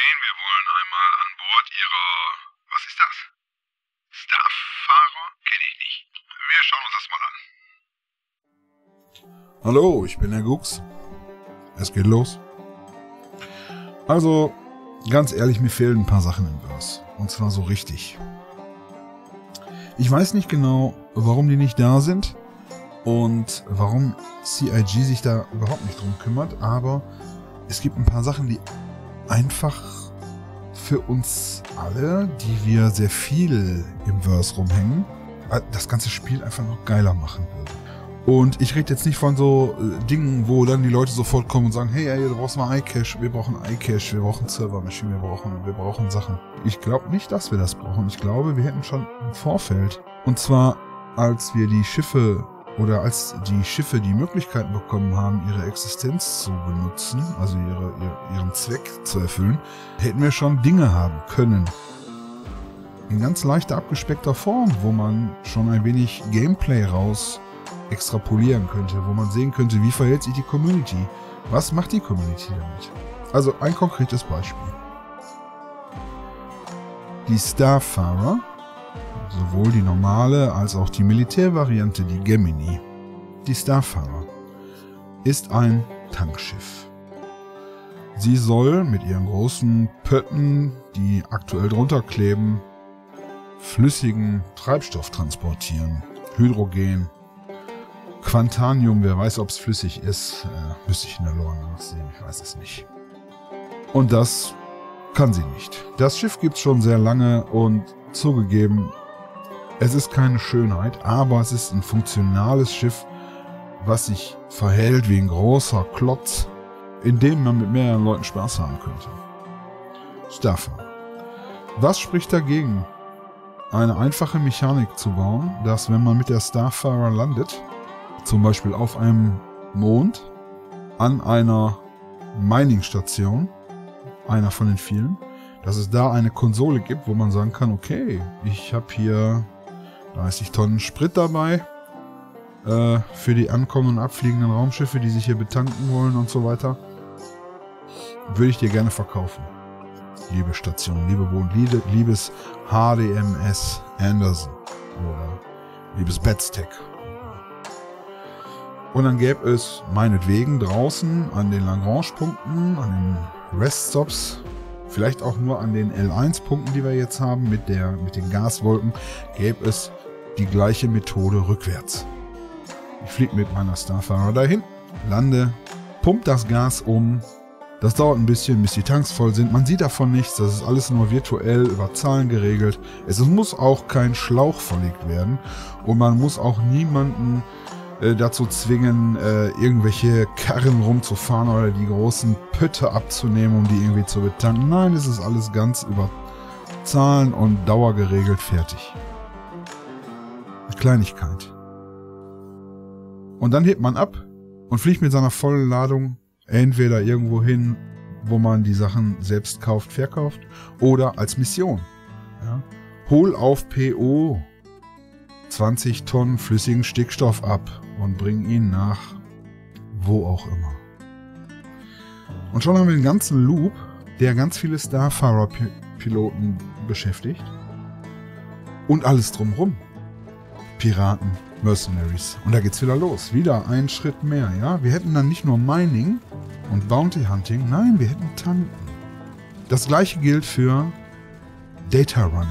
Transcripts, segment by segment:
sehen, wir wollen einmal an Bord Ihrer, was ist das? Starfahrer? Kenne ich nicht. Wir schauen uns das mal an. Hallo, ich bin der Gux. Es geht los. Also, ganz ehrlich, mir fehlen ein paar Sachen im Verse. Und zwar so richtig. Ich weiß nicht genau, warum die nicht da sind und warum CIG sich da überhaupt nicht drum kümmert, aber es gibt ein paar Sachen, die einfach für uns alle, die wir sehr viel im Verse rumhängen, das ganze Spiel einfach noch geiler machen würden. Und ich rede jetzt nicht von so Dingen, wo dann die Leute sofort kommen und sagen, hey, du brauchst mal iCache, wir brauchen Server Machine, wir brauchen Sachen. Ich glaube nicht, dass wir das brauchen. Ich glaube, wir hätten schon im Vorfeld, und zwar als wir die Schiffe oder als die Schiffe die Möglichkeit bekommen haben, ihre Existenz zu benutzen, also ihren Zweck zu erfüllen, hätten wir schon Dinge haben können. In ganz leichter, abgespeckter Form, wo man schon ein wenig Gameplay raus extrapolieren könnte, wo man sehen könnte, wie verhält sich die Community. Was macht die Community damit? Also ein konkretes Beispiel. Die Starfarer, sowohl die normale als auch die Militärvariante, die Gemini. Die Starfarer ist ein Tankschiff. Sie soll mit ihren großen Pötten, die aktuell drunter kleben, flüssigen Treibstoff transportieren. Hydrogen, Quantanium, wer weiß, ob es flüssig ist, müsste ich in der Lore nachsehen, ich weiß es nicht. Und das kann sie nicht. Das Schiff gibt es schon sehr lange und zugegeben, es ist keine Schönheit, aber es ist ein funktionales Schiff, was sich verhält wie ein großer Klotz, in dem man mit mehreren Leuten Spaß haben könnte. Starfarer. Was spricht dagegen, eine einfache Mechanik zu bauen, dass wenn man mit der Starfarer landet, zum Beispiel auf einem Mond, an einer Mining-Station, einer von den vielen, dass es da eine Konsole gibt, wo man sagen kann, okay, ich habe hier 30 Tonnen Sprit dabei, für die ankommenden und abfliegenden Raumschiffe, die sich hier betanken wollen und so weiter, würde ich dir gerne verkaufen. Liebe Station, liebe Mond, liebes HDMS Anderson oder liebes Betstech. Und dann gäbe es meinetwegen draußen an den Lagrange-Punkten, an den Rest-Stops, vielleicht auch nur an den L1-Punkten, die wir jetzt haben, mit den Gaswolken, gäbe es die gleiche Methode rückwärts. Ich fliege mit meiner Starfarer dahin, lande, pumpt das Gas um. Das dauert ein bisschen, bis die Tanks voll sind. Man sieht davon nichts, das ist alles nur virtuell über Zahlen geregelt. Es muss auch kein Schlauch verlegt werden und man muss auch niemanden dazu zwingen, irgendwelche Karren rumzufahren oder die großen Pötte abzunehmen, um die irgendwie zu betanken. Nein, es ist alles ganz über Zahlen und Dauer geregelt, fertig. Eine Kleinigkeit. Und dann hebt man ab und fliegt mit seiner vollen Ladung entweder irgendwo hin, wo man die Sachen selbst kauft, verkauft, oder als Mission. Ja? Hol auf PO 20 Tonnen flüssigen Stickstoff ab und bring ihn nach wo auch immer. Und schon haben wir den ganzen Loop, der ganz viele Starfarer-Piloten beschäftigt. Und alles drumherum. Piraten, Mercenaries. Und da geht's wieder los. Wieder einen Schritt mehr, ja. Wir hätten dann nicht nur Mining und Bounty Hunting, nein, wir hätten Tanken. Das gleiche gilt für Data Running.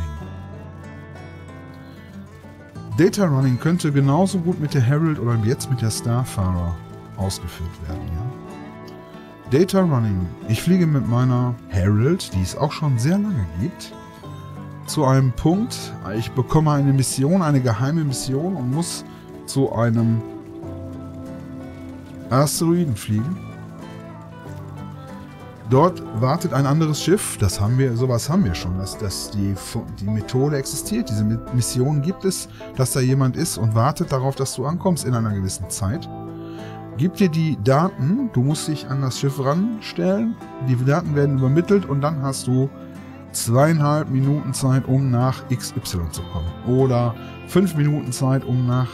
Data Running könnte genauso gut mit der Herald oder jetzt mit der Starfarer ausgeführt werden, ja. Data Running. Ich fliege mit meiner Herald, die es auch schon sehr lange gibt, zu einem Punkt. Ich bekomme eine Mission, eine geheime Mission und muss zu einem Asteroiden fliegen. Dort wartet ein anderes Schiff, sowas haben wir schon, dass die Methode existiert, diese Mission gibt es, dass da jemand ist und wartet darauf, dass du ankommst in einer gewissen Zeit. Gibt dir die Daten, du musst dich an das Schiff ranstellen, die Daten werden übermittelt und dann hast du 2,5 Minuten Zeit, um nach XY zu kommen. Oder 5 Minuten Zeit, um nach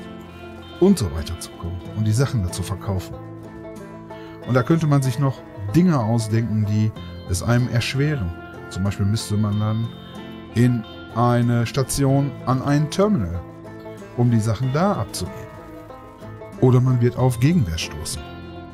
und so weiter zu kommen und die Sachen dazu verkaufen. Und da könnte man sich noch Dinge ausdenken, die es einem erschweren. Zum Beispiel müsste man dann in eine Station an ein Terminal, um die Sachen da abzugeben. Oder man wird auf Gegenwehr stoßen.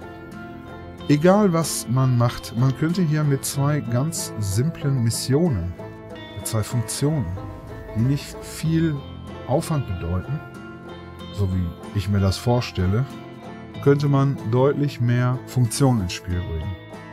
Egal was man macht, man könnte hier mit 2 ganz simplen Missionen, mit 2 Funktionen, die nicht viel Aufwand bedeuten, so wie ich mir das vorstelle, könnte man deutlich mehr Funktionen ins Spiel bringen.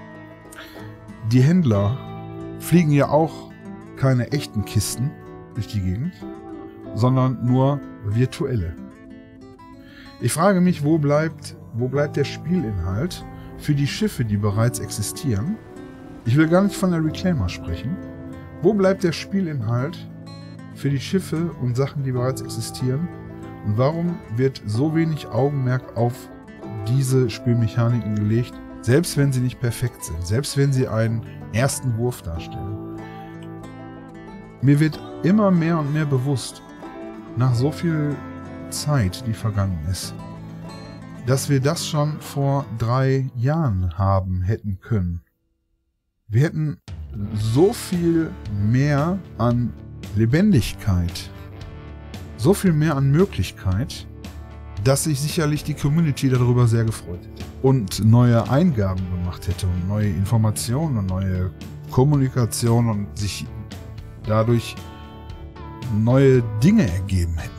Die Händler fliegen ja auch keine echten Kisten durch die Gegend, sondern nur virtuelle. Ich frage mich, wo bleibt der Spielinhalt für die Schiffe, die bereits existieren? Ich will gar nicht von der Reclaimer sprechen. Wo bleibt der Spielinhalt für die Schiffe und Sachen, die bereits existieren? Und warum wird so wenig Augenmerk auf diese Spielmechaniken gelegt, selbst wenn sie nicht perfekt sind, selbst wenn sie einen ersten Wurf darstellen? Mir wird immer mehr und mehr bewusst, nach so viel Zeit, die vergangen ist, dass wir das schon vor 3 Jahren hätten können. Wir hätten so viel mehr an Lebendigkeit, so viel mehr an Möglichkeit, dass sich sicherlich die Community darüber sehr gefreut hätte und neue Eingaben gemacht hätte und neue Informationen und neue Kommunikation und sich dadurch neue Dinge ergeben hätten.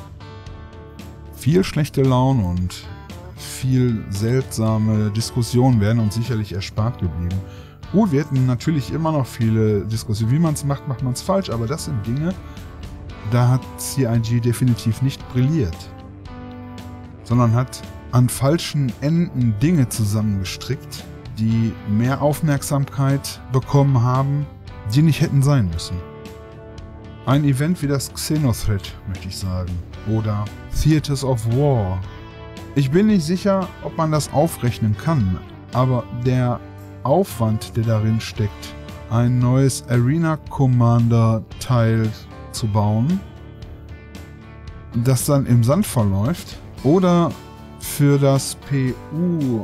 Viel schlechte Laune und viel seltsame Diskussionen wären uns sicherlich erspart geblieben. Gut, wir hätten natürlich immer noch viele Diskussionen. Wie man es macht, macht man es falsch, aber das sind Dinge, da hat CIG definitiv nicht brilliert, sondern hat an falschen Enden Dinge zusammengestrickt, die mehr Aufmerksamkeit bekommen haben, die nicht hätten sein müssen. Ein Event wie das Xenothread, möchte ich sagen, oder Theaters of War. Ich bin nicht sicher, ob man das aufrechnen kann, aber der Aufwand, der darin steckt, ein neues Arena Commander Teil zu bauen, das dann im Sand verläuft, oder für das PU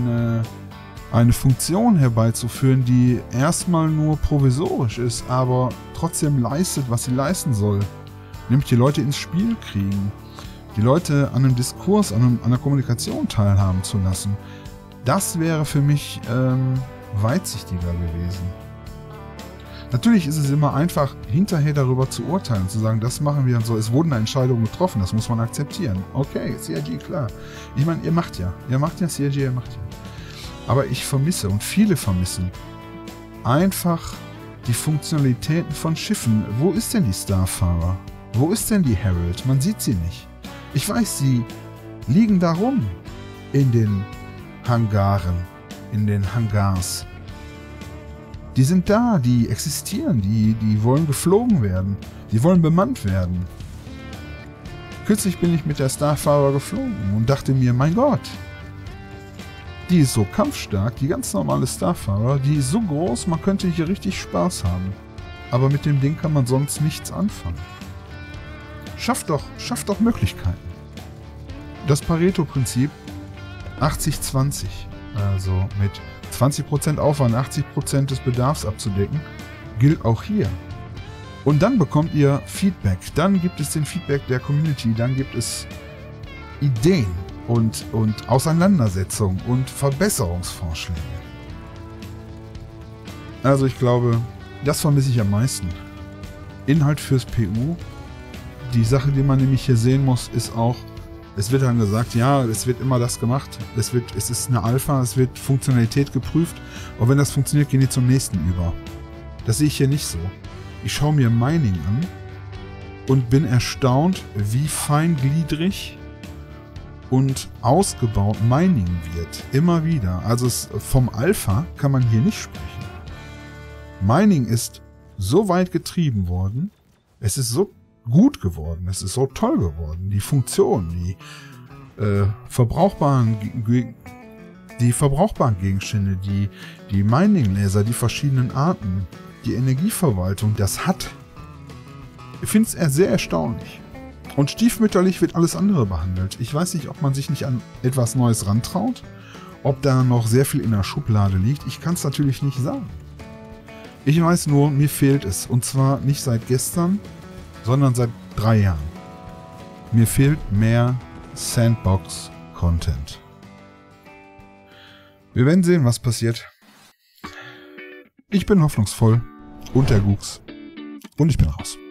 eine Funktion herbeizuführen, die erstmal nur provisorisch ist, aber trotzdem leistet, was sie leisten soll. Nämlich die Leute ins Spiel kriegen, die Leute an einem Diskurs, an einer Kommunikation teilhaben zu lassen. Das wäre für mich weitsichtiger gewesen. Natürlich ist es immer einfach, hinterher darüber zu urteilen, zu sagen, das machen wir und so. Es wurden Entscheidungen getroffen, das muss man akzeptieren. Okay, CIG, klar. Ich meine, ihr macht ja, CIG, ihr macht ja. Aber ich vermisse und viele vermissen einfach die Funktionalitäten von Schiffen. Wo ist denn die Starfarer? Wo ist denn die Herald? Man sieht sie nicht. Ich weiß, sie liegen da rum in den Hangaren, in den Hangars. Die sind da, die existieren, die wollen geflogen werden, die wollen bemannt werden. Kürzlich bin ich mit der Starfarer geflogen und dachte mir, mein Gott, die ist so kampfstark, die ganz normale Starfarer, die ist so groß, man könnte hier richtig Spaß haben. Aber mit dem Ding kann man sonst nichts anfangen. Schafft doch Möglichkeiten. Das Pareto-Prinzip 80-20, also mit 20% Aufwand, 80% des Bedarfs abzudecken, gilt auch hier. Und dann bekommt ihr Feedback, dann gibt es den Feedback der Community, dann gibt es Ideen und Auseinandersetzungen und Verbesserungsvorschläge. Also ich glaube, das vermisse ich am meisten. Inhalt fürs PU. Die Sache, die man nämlich hier sehen muss, ist auch, es wird dann gesagt, ja, es wird immer das gemacht, es ist eine Alpha, es wird Funktionalität geprüft, und wenn das funktioniert, gehen die zum nächsten über. Das sehe ich hier nicht so. Ich schaue mir Mining an und bin erstaunt, wie feingliedrig und ausgebaut Mining wird. Immer wieder. Also vom Alpha kann man hier nicht sprechen. Mining ist so weit getrieben worden, es ist so gut geworden, es ist so toll geworden. Die Funktionen, die verbrauchbaren Gegenstände, die Mining-Laser, die verschiedenen Arten, die Energieverwaltung, das hat. Ich finde es sehr erstaunlich. Und stiefmütterlich wird alles andere behandelt. Ich weiß nicht, ob man sich nicht an etwas Neues rantraut Ob da noch sehr viel in der Schublade liegt, ich kann es natürlich nicht sagen. Ich weiß nur, mir fehlt es. Und zwar nicht seit gestern, sondern seit 3 Jahren. Mir fehlt mehr Sandbox-Content. Wir werden sehen, was passiert. Ich bin hoffnungsvoll und der Gux. Und ich bin raus.